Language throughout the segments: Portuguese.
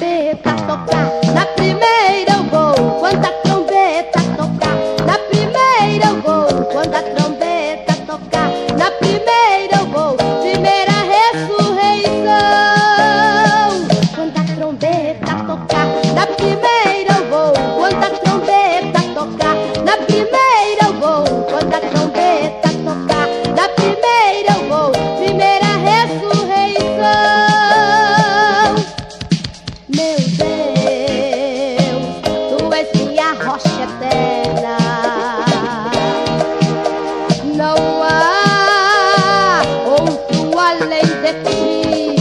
trombeta tocar, na primeira eu vou. Quando a trombeta tocar, na primeira eu vou. Quando a trombeta tocar, na primeira eu vou. Primeira ressurreição. Quando a trombeta tocar, na primeira eu vou. Quando a trombeta tocar, na primeira eu vou. Quando a trombeta tocar, na primeira eu vou. Primeira ressurreição. Meu Deus, tu és minha rocha eterna. Não há outro além de ti.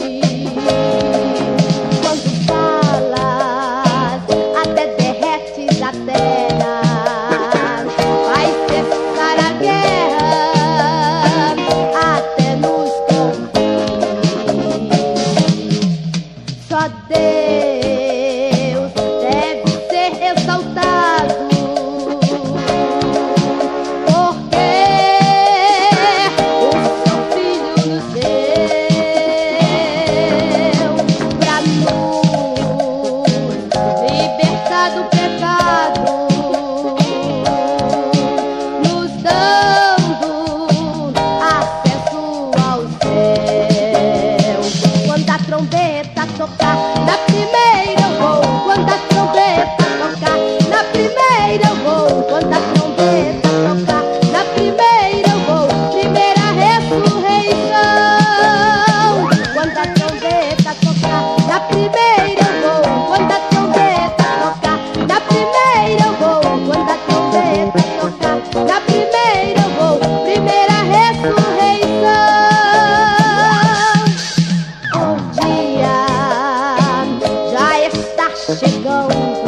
Quando falas, até derretes a terra. Vai cessar a guerra até nos confundir. Só Deus deve ser exaltado, porque o seu Filho nos deu pra nos libertar do pecado, nos dando acesso ao céu. Quando a trombeta tocar, na primeira eu vou. Quando a trombeta tocar, na primeira eu vou. Quando a trombeta tocar, na primeira eu vou. Primeira ressurreição. Quando a trombeta tocar, na primeira eu vou. Quando a trombeta tocar, na primeira eu vou. Quando a trombeta tocar, na primeira eu vou. Primeira ressurreição. O dia já está chegando.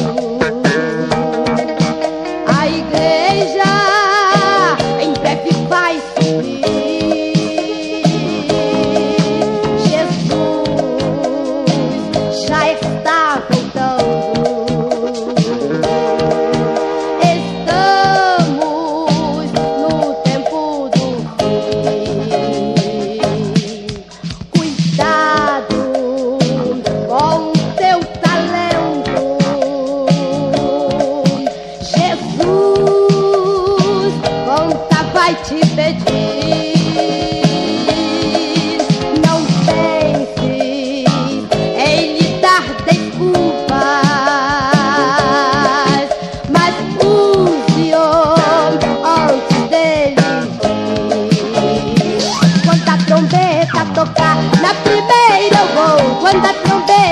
A igreja em breve vai subir. Jesus já está voltando. Estamos no tempo do fim. Cuidado com o teu talento. Jesus conta vai te pedir. Não pense em lhe dar desculpas, mas use-o antes dele vir. Quando a trombeta tocar, na primeira eu vou. Quando a trombeta